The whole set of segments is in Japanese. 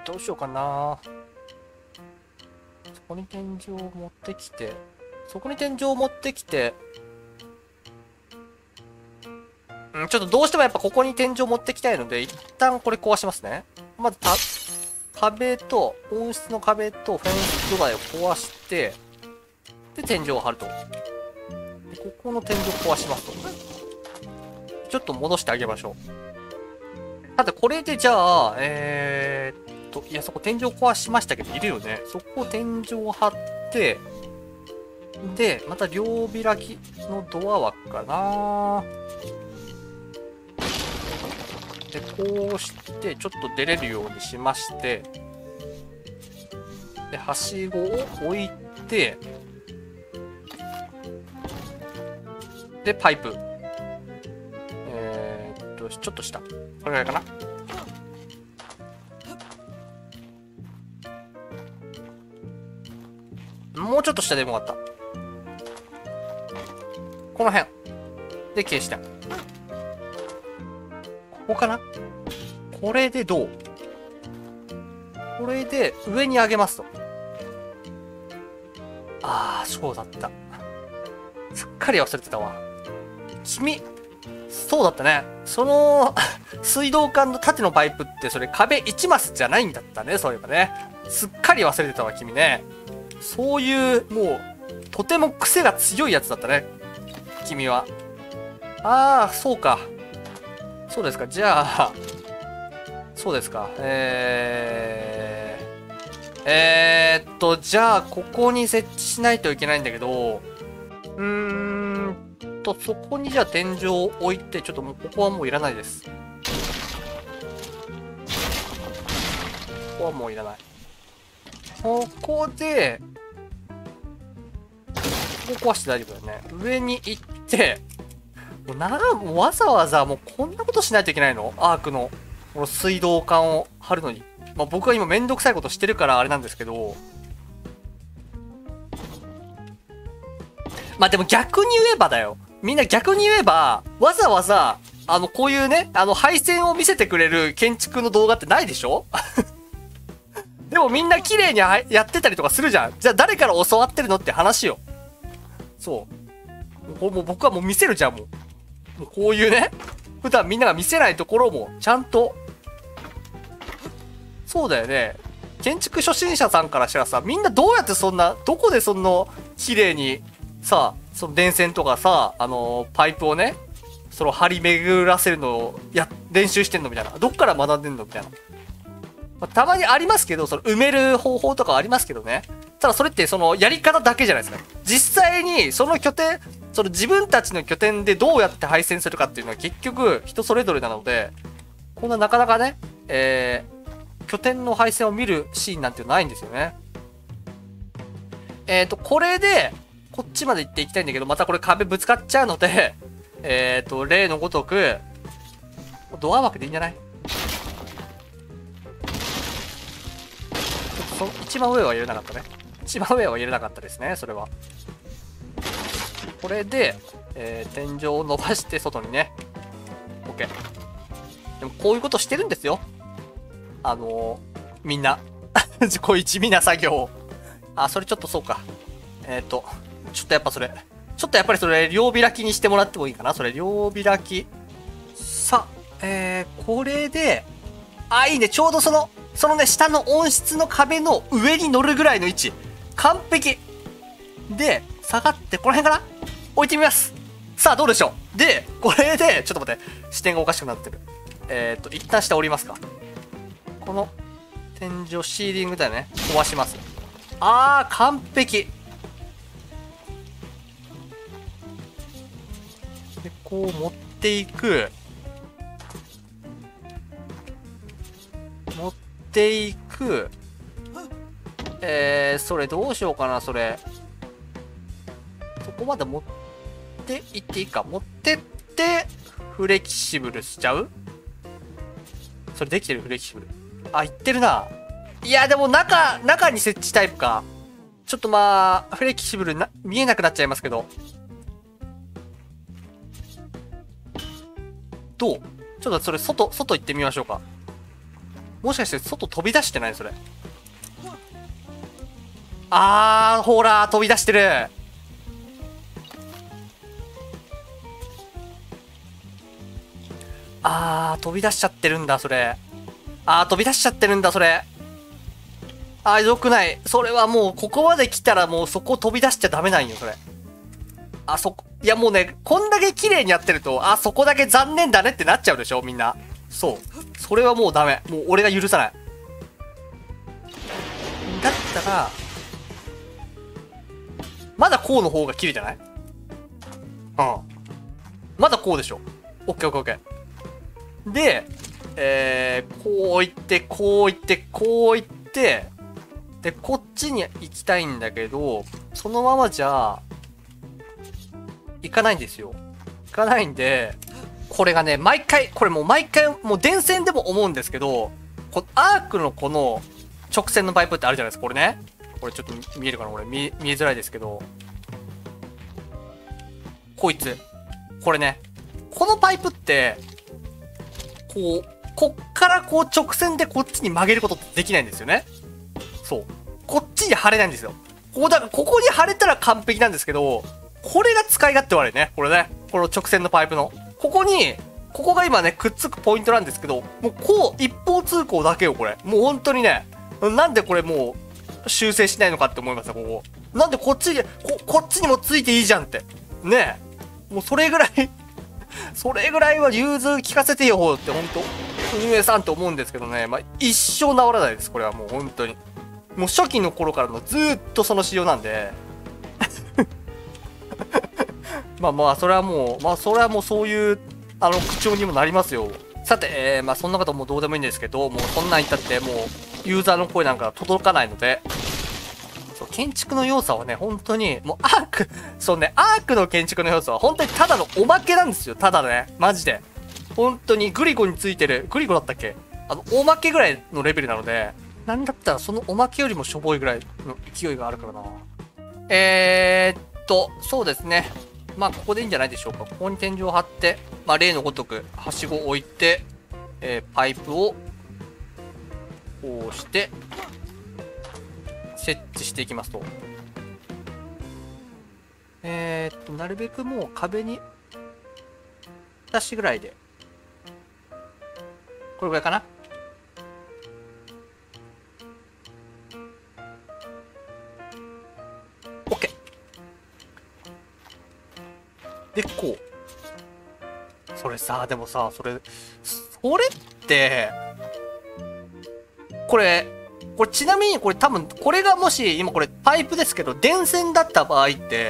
どうしようかな。そこに天井を持ってきて、そこに天井を持ってきて、ちょっとどうしてもやっぱここに天井を持ってきたいので、一旦これ壊しますね。まず壁と、温室の壁とフェンス土台を壊して、で、天井を張ると。でここの天井を壊しますと。ちょっと戻してあげましょう。ただこれでじゃあ、いや、そこ天井壊しましたけど、いるよね。そこ天井を張って、で、また両開きのドア枠かな。で、こうして、ちょっと出れるようにしまして、で、はしごを置いて、で、パイプ。ちょっと下。これぐらいかな。もうちょっと下でもよかった。この辺。で、消した。ここかな？これでどう？これで上に上げますと。ああ、そうだった。すっかり忘れてたわ。君、そうだったね。その、水道管の縦のパイプってそれ壁1マスじゃないんだったね、そういえばね。すっかり忘れてたわ、君ね。そういう、もう、とても癖が強いやつだったね。君は。ああ、そうか。そうですか。じゃあ、そうですか。じゃあ、ここに設置しないといけないんだけど、そこにじゃあ天井を置いて、ちょっともうここはもういらないです。ここはもういらない。ここで、ここ壊して大丈夫だよね。上に行って、もうわざわざもうこんなことしないといけないの？アークの、この水道管を張るのに。まあ僕は今めんどくさいことしてるからあれなんですけど、まあでも逆に言えばだよ。みんな逆に言えば、わざわざ、こういうね、配線を見せてくれる建築の動画ってないでしょ？でもみんな綺麗にやってたりとかするじゃん。じゃあ誰から教わってるのって話よ。そう。もう僕はもう見せるじゃん、もう。もうこういうね、普段みんなが見せないところも、ちゃんと。そうだよね。建築初心者さんからしたらさ、みんなどうやってそんな、どこでそんな綺麗に、さ、その電線とかさ、パイプをね、その張り巡らせるのを練習してんのみたいな。どっから学んでんのみたいな。まあ、たまにありますけど、その埋める方法とかありますけどね。ただそれってそのやり方だけじゃないですか。実際にその拠点、その自分たちの拠点でどうやって配線するかっていうのは結局人それぞれなので、こんななかなかね、拠点の配線を見るシーンなんてないんですよね。これで、こっちまで行っていきたいんだけど、またこれ壁ぶつかっちゃうので、例のごとく、ドア枠でいいんじゃない？一番上は入れなかったね。一番上は入れなかったですね、それは。これで、天井を伸ばして外にね。OK。でもこういうことしてるんですよ。みんな。こういう地味な作業を。あ、それちょっとそうか。ちょっとやっぱそれ。ちょっとやっぱりそれ、両開きにしてもらってもいいかな？それ、両開き。さ、これで、あ、いいね。ちょうどそのね、下の温室の壁の上に乗るぐらいの位置。完璧。で、下がって、この辺かな？置いてみます。さあ、どうでしょう？で、これで、ちょっと待って。視点がおかしくなってる。一旦下降りますか。この、天井、シーリングだよね。壊します。あー、完璧。で、こう持っていく。持っていく。それどうしようかな、それ。そこまで持っていっていいか。持ってって、フレキシブルしちゃう？それできてる？フレキシブル。あ、いってるな。いや、でも中に設置タイプか。ちょっとまあ、フレキシブル見えなくなっちゃいますけど。どう？ちょっとそれ外行ってみましょうか。 もしかして外飛び出してないそれ。あー、ほら、飛び出してる。あー、飛び出しちゃってるんだ、それ。あー、飛び出しちゃってるんだ、それ。あー、よくない。それはもう、ここまで来たらもうそこ飛び出しちゃダメなんよ、それ。あ、そこ、いやもうね、こんだけ綺麗にやってると、あ、そこだけ残念だねってなっちゃうでしょ、みんな。そう。それはもうダメ。もう俺が許さない。だったら、まだこうの方が綺麗じゃない？うん。まだこうでしょ。オッケーオッケーオッケー。で、こう行って、こう行って、こう行って、で、こっちに行きたいんだけど、そのままじゃ、行かないんですよ。行かないんで、これがね、毎回、これもう毎回、もう電線でも思うんですけど、アークのこの直線のパイプってあるじゃないですか、これね。これちょっと見えるかな、これ見えづらいですけど。こいつ。これね。このパイプって、こっからこう直線でこっちに曲げることってできないんですよね。そう。こっちに貼れないんですよ。だからここに貼れたら完璧なんですけど、これが使い勝手悪いね。これね。この直線のパイプの。ここが今ね、くっつくポイントなんですけど、もうこう、一方通行だけよ、これ。もう本当にね、なんでこれもう、修正しないのかって思いますよ、ここ。なんでこっちに、こっちにもついていいじゃんって。ねえ。もうそれぐらいそれぐらいは融通聞かせてよって、本当運営さんと思うんですけどね。まあ、一生治らないです、これはもう本当に。もう初期の頃からのずーっとその仕様なんで。まあ、それはもうそういう、口調にもなりますよ。さて、まあ、そんなこともうどうでもいいんですけど、もうそんなん言ったって、もう、ユーザーの声なんか届かないので、そう、建築の要素はね、本当に、もうアークの建築の要素は本当にただのおまけなんですよ。ただね、マジで。本当にグリコについてる、グリコだったっけ？おまけぐらいのレベルなので、なんだったらそのおまけよりもしょぼいぐらいの勢いがあるからな。そうですね。まあ、ここでいいんじゃないでしょうか。ここに天井を張って、まあ、例のごとく、はしごを置いて、パイプを、こうして、設置していきますと。なるべくもう壁に、2しぐらいで、これぐらいかな。OK。で、こう。それさ、でもさ、それって、これちなみにこれ多分、これがもし、今これパイプですけど、電線だった場合って、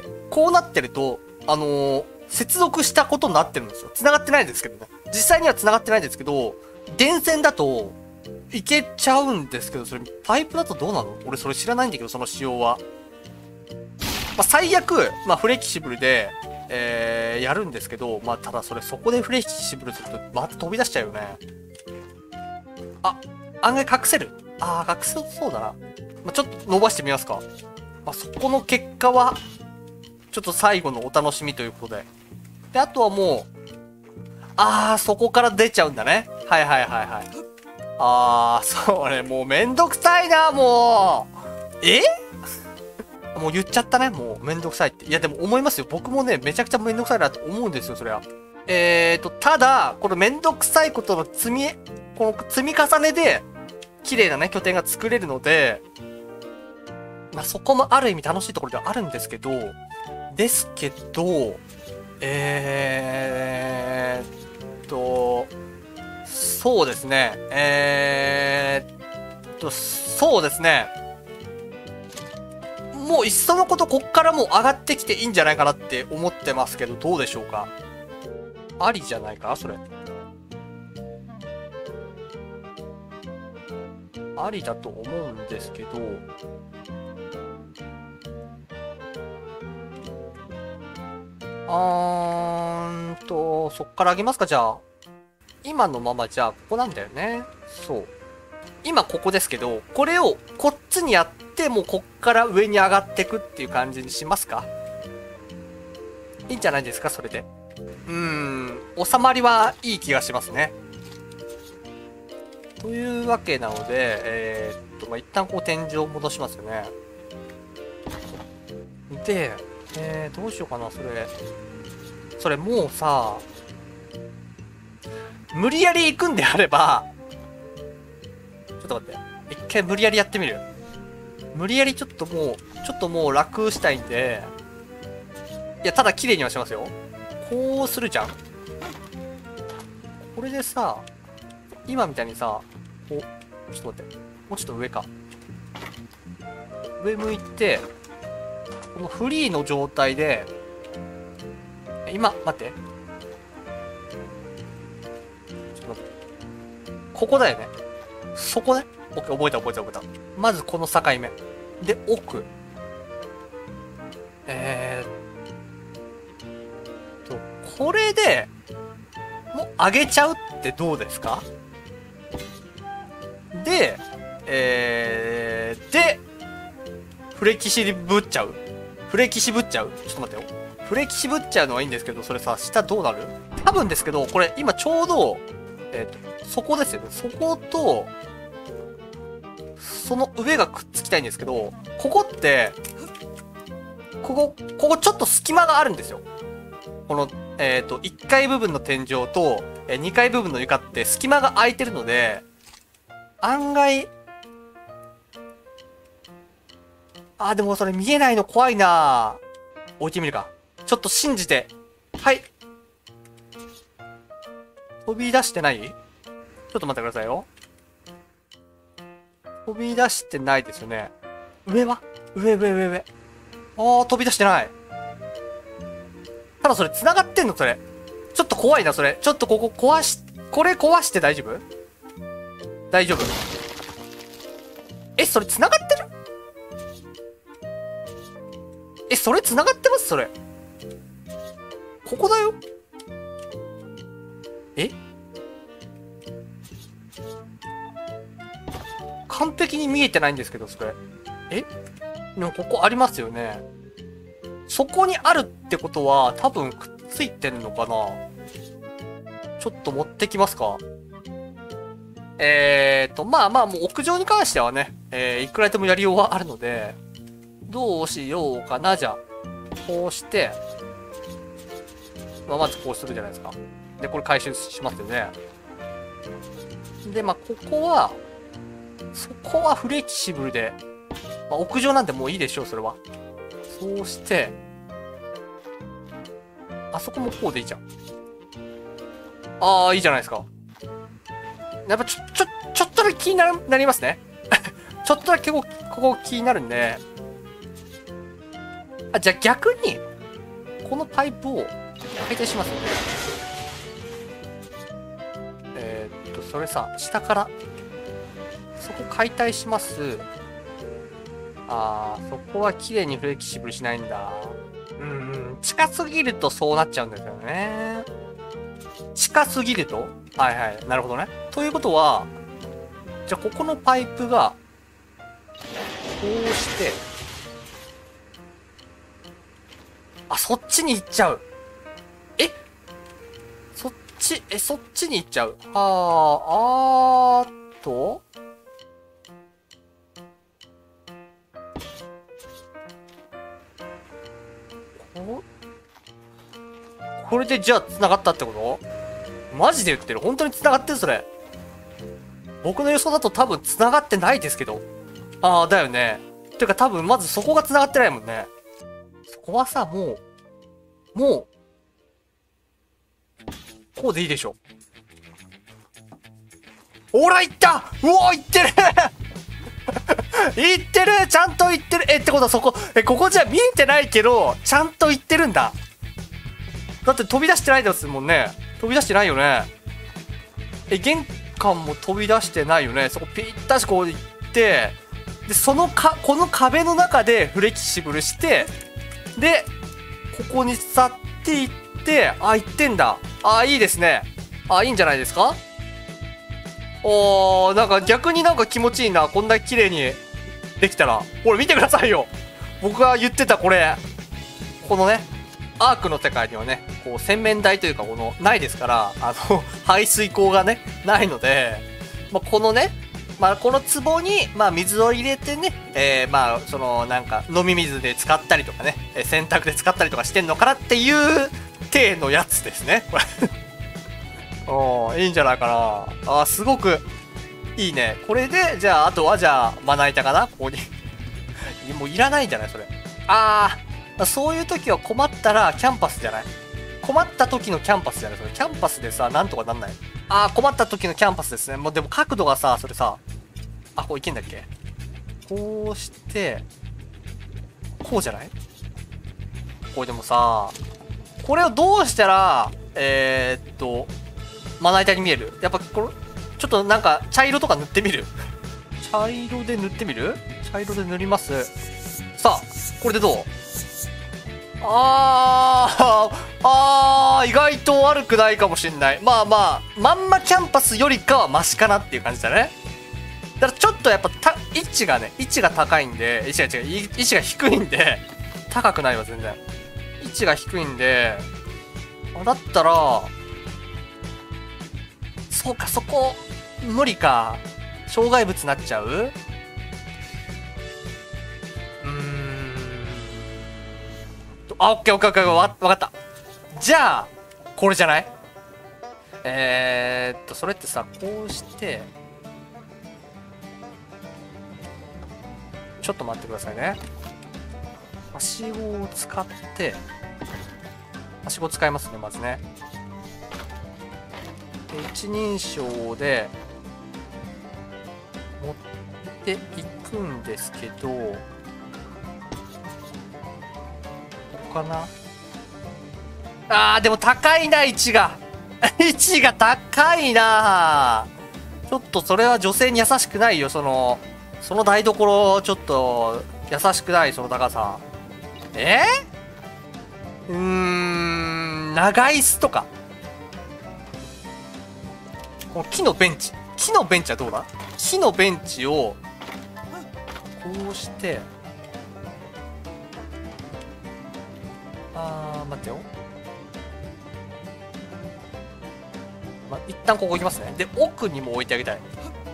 こうなってると、接続したことになってるんですよ。繋がってないんですけどね。実際には繋がってないんですけど、電線だと、いけちゃうんですけど、それ、パイプだとどうなの？俺それ知らないんだけど、その仕様は。まあ、最悪、まあ、フレキシブルで、やるんですけど、まあ、ただそれ、そこでフレキシブルすると、また飛び出しちゃうよね。あ、案外隠せる？隠せそうだな。まあ、ちょっと伸ばしてみますか。まあ、そこの結果は、ちょっと最後のお楽しみということで。で、あとはもう、そこから出ちゃうんだね。はいはいはいはい。それもうめんどくさいな、もう。もう言っちゃったね。もうめんどくさいって。いやでも思いますよ。僕もね、めちゃくちゃめんどくさいなと思うんですよ、それは。ただ、このめんどくさいことの積み重ねで、綺麗なね、拠点が作れるので、まあ、そこもある意味楽しいところではあるんですけど、そうですね。そうですね。もういっそのことこっからもう上がってきていいんじゃないかなって思ってますけど、どうでしょうか。ありじゃないかそれ。ありだと思うんですけど、そっから上げますか、じゃあ。今のままじゃあ、ここなんだよね。そう。今ここですけど、これをこっちにやって、もうこっから上に上がってくっていう感じにしますか？いいんじゃないですか、それで。収まりはいい気がしますね。 というわけなので、まあ、一旦こう天井を戻しますよね。で、どうしようかな、それもうさ、無理やり行くんであれば、ちょっと待って。一回無理やりやってみる。無理やりちょっともう楽したいんで、いや、ただ綺麗にはしますよ。こうするじゃん。これでさ、今みたいにさ、ちょっと待って。もうちょっと上か。上向いて、このフリーの状態で、今、待って。ちょっと待って。ここだよね。そこね。オッケー、覚えた。まずこの境目。で、奥。これで、もう上げちゃうってどうですか？で、フレキシぶっちゃう。ちょっと待ってよ。フレキシぶっちゃうのはいいんですけど、それさ、下どうなる？多分ですけど、これ今ちょうど、そこですよね。そこと、その上がくっつきたいんですけど、ここって、ここちょっと隙間があるんですよ。この、1階部分の天井と、2階部分の床って隙間が空いてるので、案外、でもそれ見えないの怖いな。置いてみるか。ちょっと信じて。はい。飛び出してない？ちょっと待ってくださいよ。飛び出してないですよね。上は？上。飛び出してない。ただそれ繋がってんのそれ。ちょっと怖いな、それ。ちょっとこれ壊して大丈夫？大丈夫？それ繋がってる？それ繋がってますそれ。ここだよ。完璧に見えてないんですけど、それ。でもここありますよね。そこにあるってことは、多分くっついてんのかな？ちょっと持ってきますか。まあもう屋上に関してはね、いくらでもやりようはあるので、どうしようかな、じゃあ。こうして、まずこうするじゃないですか。で、これ回収しますよね。で、ここはフレキシブルで、屋上なんてもういいでしょう、それは。そうして、あそこもこうでいいじゃん。いいじゃないですか。やっぱちょっとだけ気になりますね。ちょっとだけここ気になるんで。じゃあ逆に、このパイプを解体しますよね。それさ、下から、そこ解体します。そこは綺麗にフレキシブルしないんだ。近すぎるとそうなっちゃうんですよね。近すぎると？はい。なるほどね。ということは、じゃあここのパイプが、こうして、そっちに行っちゃう。そっちに行っちゃう。これでじゃあ繋がったってこと？マジで言ってる？本当に繋がってるそれ。僕の予想だと多分繋がってないですけど。だよね。てか多分まずそこが繋がってないもんね。そこはさ、もう、こうでいいでしょ。ほら、いった！うおー、いってるいってる！ちゃんといってる！ってことはそこ、ここじゃ見えてないけど、ちゃんといってるんだ。だって飛び出してないですもんね。飛び出してないよね。玄関も飛び出してないよね。そこぴったしこう行って、で、この壁の中でフレキシブルして、で、ここに去っていって、行ってんだ。いいですね。いいんじゃないですか？なんか逆になんか気持ちいいな。こんな綺麗にできたら。これ見てくださいよ。僕が言ってたこれ。このね、アークの世界にはね、こう洗面台というかないですから、排水口がね、ないので、 まあ、このね、まあ、この壺に、まあ、水を入れてね、まあ、その、なんか、飲み水で使ったりとかね、洗濯で使ったりとかしてんのかなっていう体のやつですね、これ。おー、いいんじゃないかな。あー、すごく、いいね。これで、じゃあ、あとは、じゃあ、まな板かなここに。もういらないんじゃないそれ。そういう時は困ったら、キャンパスじゃない困った時のキャンパスじゃないそれ。キャンパスでさ、なんとかなんない困った時のキャンパスですね。もうでも角度がさ、それさ、こういけんだっけこうして、こうじゃないこれでもさ、これをどうしたら、まな板に見えるやっぱこれ、ちょっとなんか茶色とか塗ってみる茶色で塗ってみる茶色で塗ります。さあ、これでどう意外と悪くないかもしんない。まあまあ、まんまキャンパスよりかはマシかなっていう感じだね。だからちょっとやっぱ位置が高いんで、位置が低いんで、高くないわ全然。位置が低いんで、だったら、そうか、そこ、無理か。障害物になっちゃうオッケーオッケーオッケー、わかった。じゃあ、これじゃないそれってさ、こうして、ちょっと待ってくださいね。はしごを使って、はしご使いますね、まずね。で、一人称で、持っていくんですけど、ここかなでも高いな、位置が。位置が高いなちょっとそれは女性に優しくないよ、その台所、ちょっと、優しくない、その高さ。長椅子とか。この木のベンチ。木のベンチはどうだ木のベンチを、こうして、待ってよ。一旦ここ行きますね。で、奥にも置いてあげたい。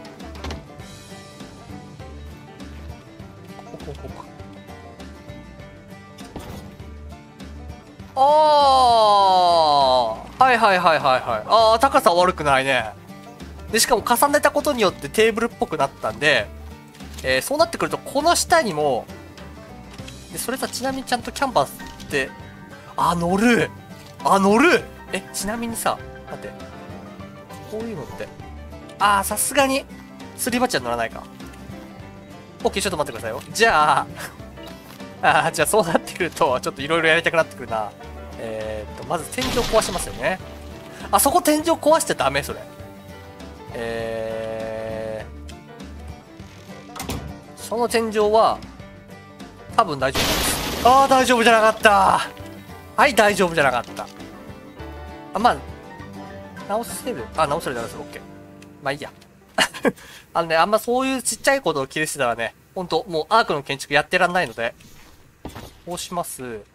はいはいはいはいはい。高さ悪くないね。で、しかも重ねたことによってテーブルっぽくなったんで、そうなってくると、この下にも、で、それさ、ちなみにちゃんとキャンバスって、乗るちなみにさ、待って。こういうのって。さすがに、すり鉢は乗らないか。オッケー、ちょっと待ってくださいよ。じゃあ、じゃあそうなってくると、ちょっといろいろやりたくなってくるな。まず天井壊しますよね。そこ天井壊しちゃダメ、それ。その天井は、多分大丈夫です。大丈夫じゃなかった。はい、大丈夫じゃなかった。まあ、直せる。直せる、オッケー。まあいいや。あんまそういうちっちゃいことを気にしてたらね、ほんと、もうアークの建築やってらんないので、こうします。